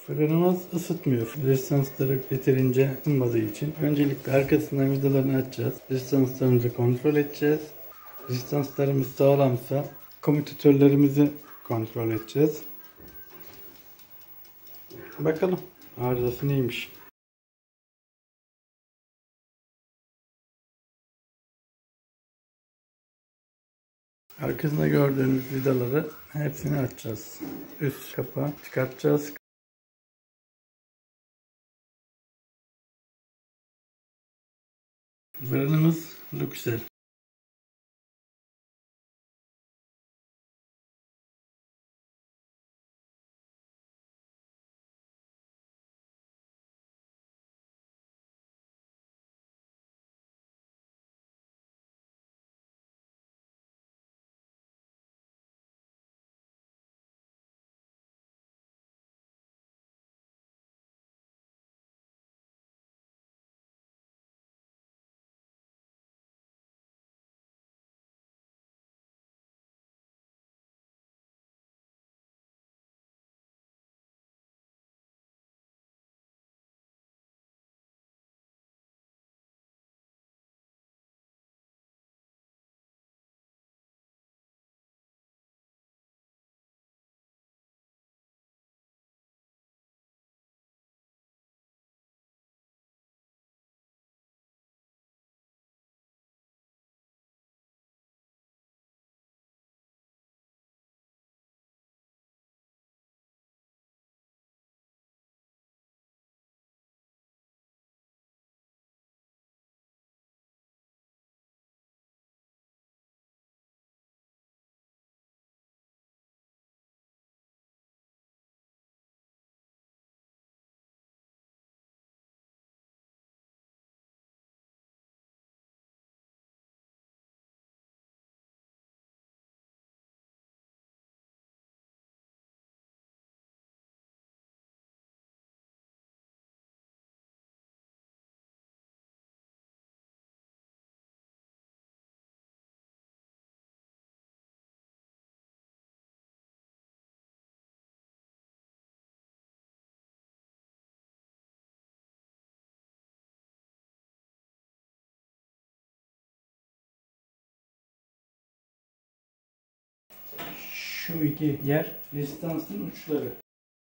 Fırınımız ısıtmıyor. Rezistansları yeterince ısınmadığı için. Öncelikle arkasından vidalarını açacağız. Rezistanslarımızı kontrol edeceğiz. Rezistanslarımız sağlamsa komütatörlerimizi kontrol edeceğiz. Bakalım arızası neymiş. Arkasında gördüğünüz vidaları hepsini açacağız. Üst kapağı çıkartacağız. Fırınımız Luxel. Şu iki yer rezistansın uçları.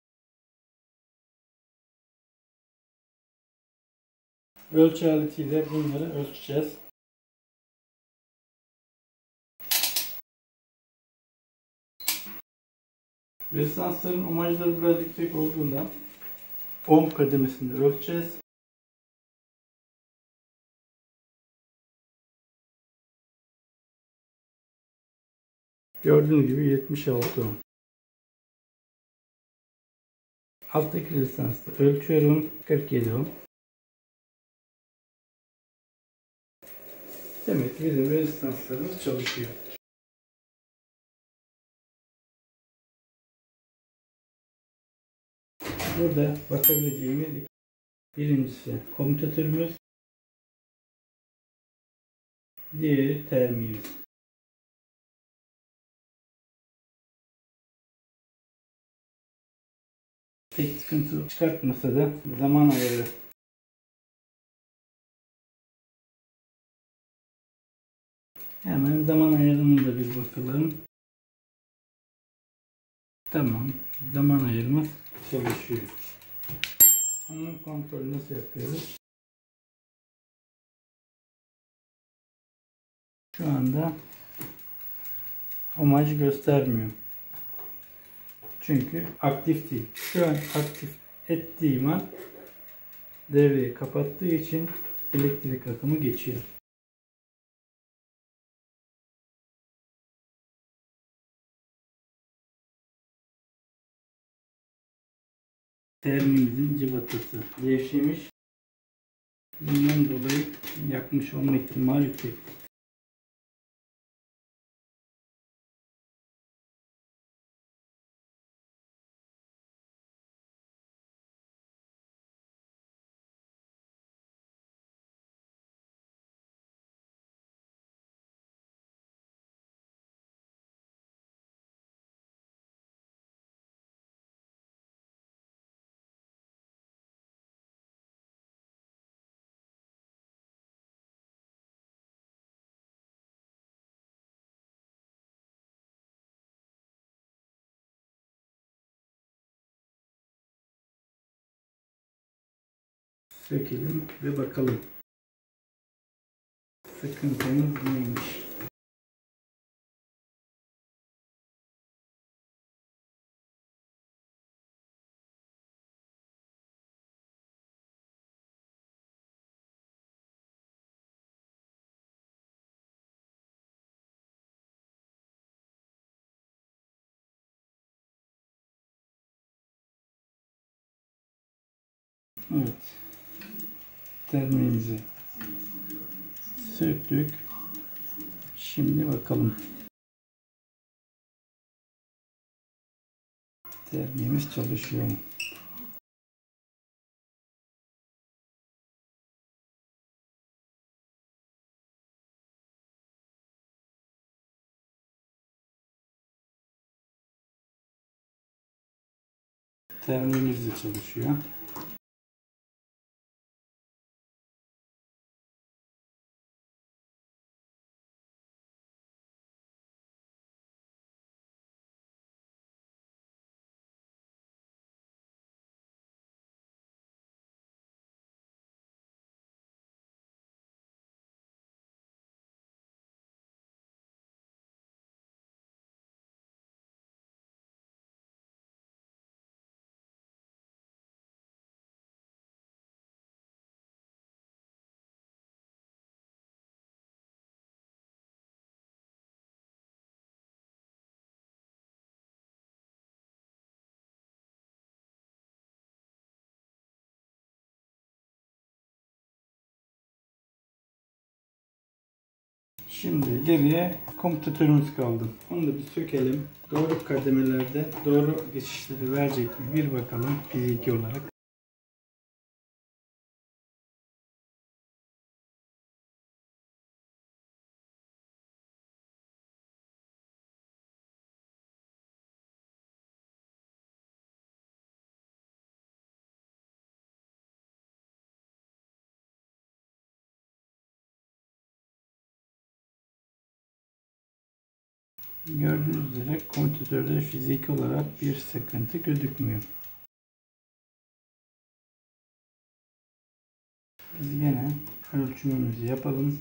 Ölçü aletiyle bunları ölçeceğiz. Rezistansların ohmajları biraz yüksek olduğundan ohm kademesinde ölçeceğiz. Gördüğünüz gibi 76 ohm. Alttaki rezistansı ölçüyorum. 47 ohm. Demek ki bizim rezistanslarımız çalışıyor. Burada bakabileceğimiz birincisi komütatörümüz, diğeri termimiz. Pek sıkıntı çıkartmasa da zaman ayarı. Hemen zaman ayarına da bir bakalım. Tamam. Zaman ayarımız çalışıyor. Onun kontrolü nasıl yapıyoruz? Şu anda ohmaj göstermiyor. Çünkü aktif değil. Şu an aktif ettiğim an devreyi kapattığı için elektrik akımı geçiyor. Termimizin cıvatası gevşemiş. Bundan dolayı yakmış olma ihtimali yüksek. sökelim ve bakalım. Sıkıntımız neymiş? Evet. Terminimizi söktük. Şimdi bakalım. Terminimiz çalışıyor mu? Terminimiz de çalışıyor. Şimdi geriye komütatörümüz kaldı. Onu da bir sökelim. Doğru kademelerde doğru geçişleri verecek mi? Bir bakalım fiziki olarak. Gördüğünüz üzere komütatörde fiziki olarak bir sıkıntı gözükmüyor. Biz yine ölçümümüzü yapalım.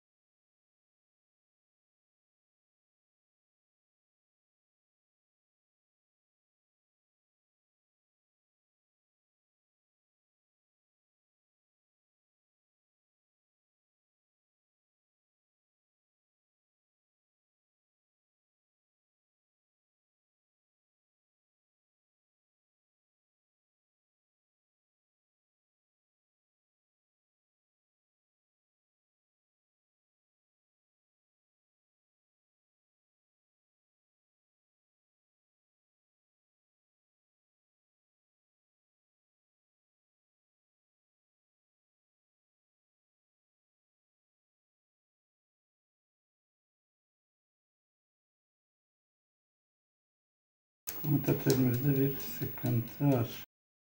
Komütatörümüzde bir sıkıntı var.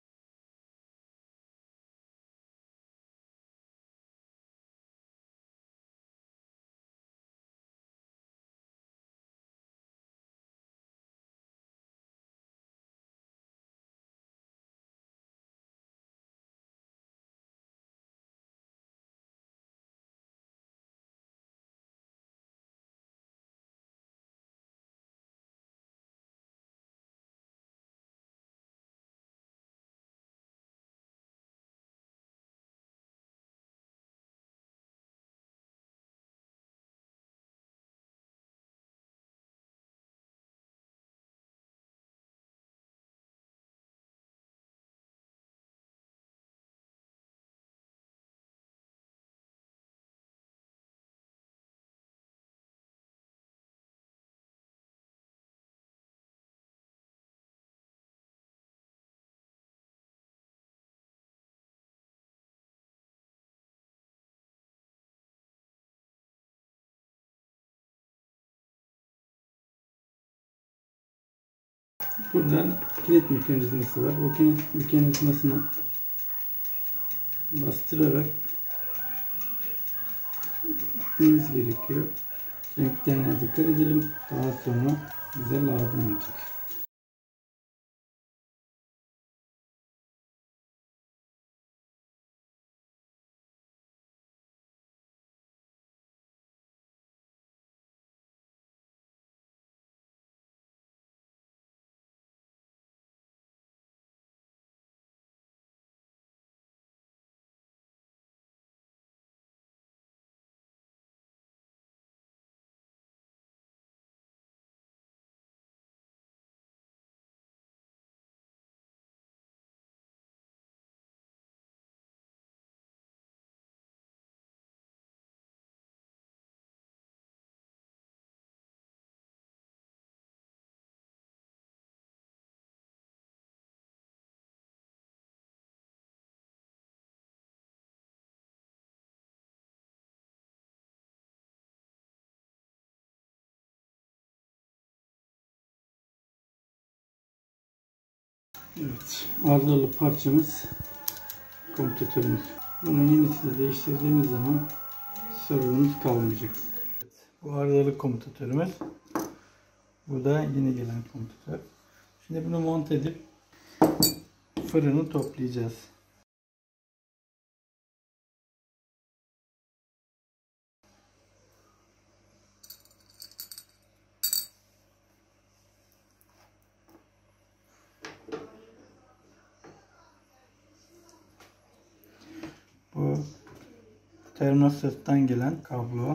Burada kilit mekanizması var. O kilit mekanizmasına bastırarak gitmemiz gerekiyor. Renklerine dikkat edelim. Daha sonra bize lazım olacak. Evet, arızalı parçamız komütatörümüz. Bunun yenisini değiştirdiğimiz zaman sorunumuz kalmayacak. Evet, bu arızalı komütatörümüz. Bu da yeni gelen komütatör. Şimdi bunu monte edip fırını toplayacağız. Bu termostattan gelen kablo.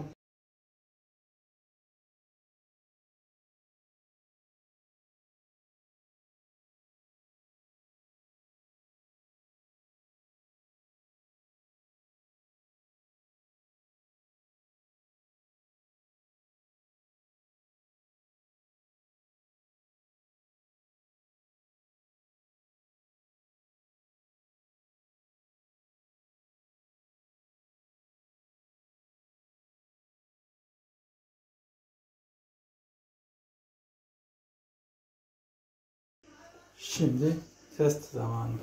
Şimdi test zamanı.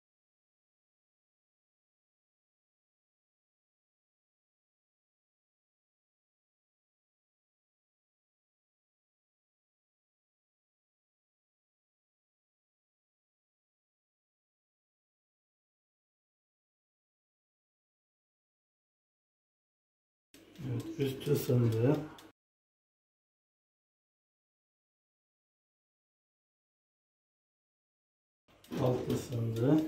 Evet, üstü ısındı. Altı ısındı.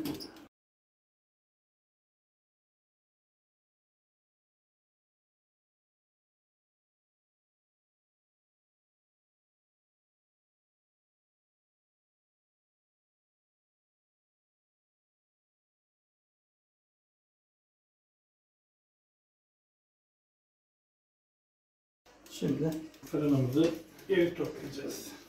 Şimdi fırınımızı geri toplayacağız.